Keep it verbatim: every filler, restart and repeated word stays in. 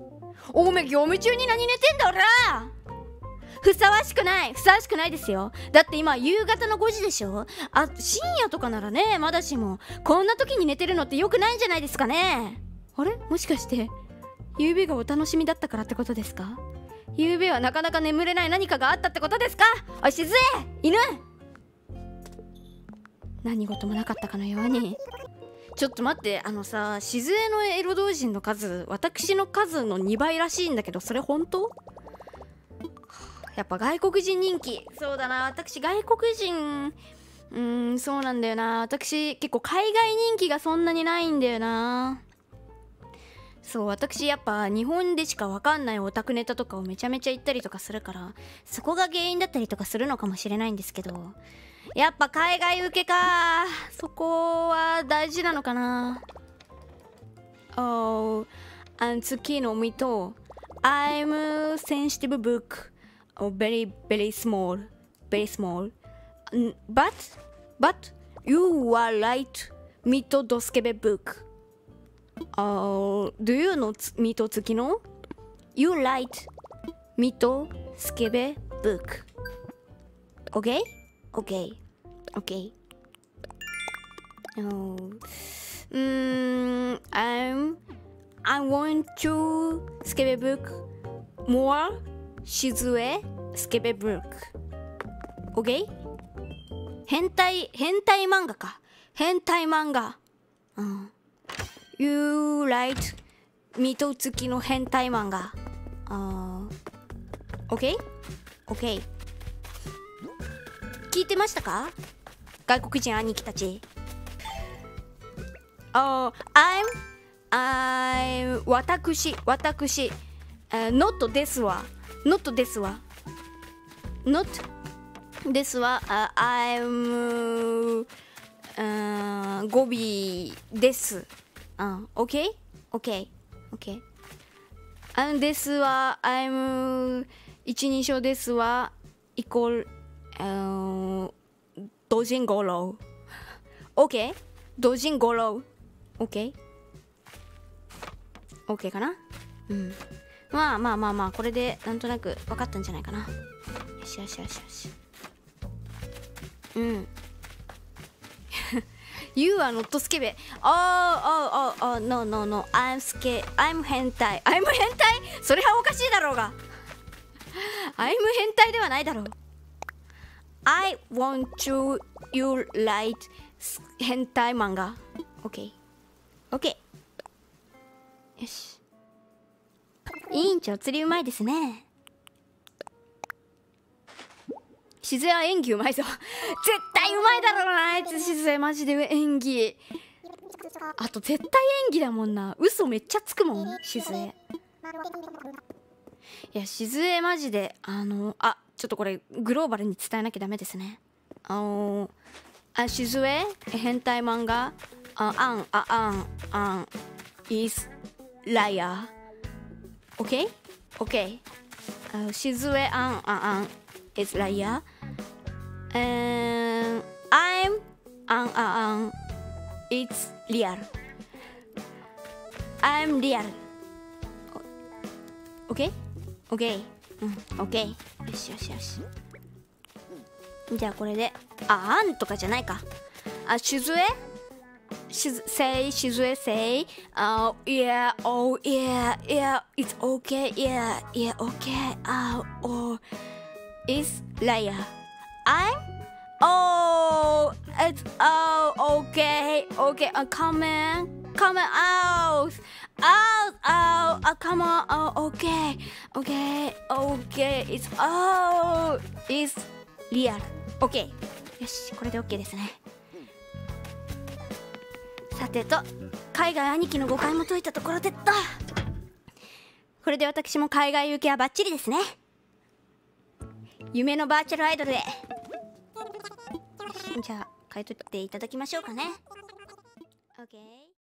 おめえ業務中に何寝てんだおら。ふさわしくない、ふさわしくないですよ。だって今夕方のごじでしょ。あ、深夜とかならねまだしも、こんな時に寝てるのって良くないんじゃないですかね。あれ、もしかして夕べがお楽しみだったからってことですか。夕べはなかなか眠れない何かがあったってことですか。おい、しずえ犬、何事もなかったかのように。ちょっと待って、あのさ、しずえのエロ同人の数私の数のにばいらしいんだけど、それ本当？やっぱ外国人人気。そうだな、私外国人、うーん、そうなんだよな。私結構海外人気がそんなにないんだよな。そう、私やっぱ日本でしかわかんないオタクネタとかをめちゃめちゃ言ったりとかするから、そこが原因だったりとかするのかもしれないんですけど、やっぱ海外受けか、そこは大事なのかな。Oh, and 次のミト I'm sensitive book, oh, very very small, very small. But but you are right, ミトドスケベ book. Uh, do you know ミト付きの You right, ミトスケベ book. Okay? Okay. Okay. Oh. Mm, I'm I want to skip a book more しずえ skip a book. Okay? 変態変態漫画か。変態漫画。うん。You write ミト付きの変態漫画。あー。Okay? Okay. 聞いてましたか？外国人兄貴たち。Oh, I'm, I'm, 私、私、uh, not ですわ。not ですわ。not ですわ。Uh, I'm, uh, 語尾です。Uh, OK? OK? OK? And ですわ。I'm 一人称ですわ。イコール、uh, 同人語呂。OK? 同人語呂。OK? OK かな。うん。まあまあまあまあ、これでなんとなく分かったんじゃないかな。よしよしよしよし。うん。You are not スケベ。Oh, oh, oh, oh, no, no, no. I'm scared. I'm 変態。I'm 変態？それはおかしいだろうが。I'm 変態ではないだろう。I want to you write 変態漫画。OK。OK。よし。委員長釣りうまいですね。しずえは演技うまいぞ。絶対うまいだろうなあいつ。しずえマジで演技。あと絶対演技だもんな。嘘めっちゃつくもんしずえ。いやしずえマジであのあちょっとこれグローバルに伝えなきゃダメですね。あのあしずえ変態漫画ああんああんあん is liar。OK? OK。あしずえあんああん is liar。And I'm あんあん it's real。I'm real。OK? OK。うん、OK。よしよしよし。じゃあこれで、あ、あんとかじゃないか。あ、しずえしず、say しずえ say oh yeah oh yeah yeah it's okay yeah yeah okay oh oh it's liar I'm oh it's oh okay okay uh, come in come out out out uh, come on oh okay okay okay it's oh it's real OK。よし、これで OK ですね。さてと、海外兄貴の誤解も解いたところでっと。これで私も海外受けはバッチリですね。夢のバーチャルアイドルへ。じゃあ、書いといていただきましょうかね。OK。